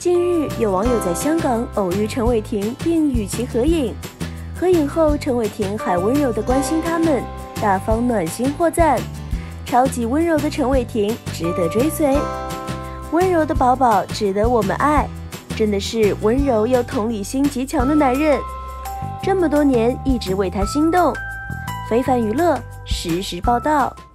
近日，有网友在香港偶遇陈伟霆，并与其合影。合影后，陈伟霆还温柔地关心他们，大方暖心获赞。超级温柔的陈伟霆值得追随，温柔的宝宝值得我们爱，真的是温柔又同理心极强的男人。这么多年一直为他心动。非凡娱乐实时报道。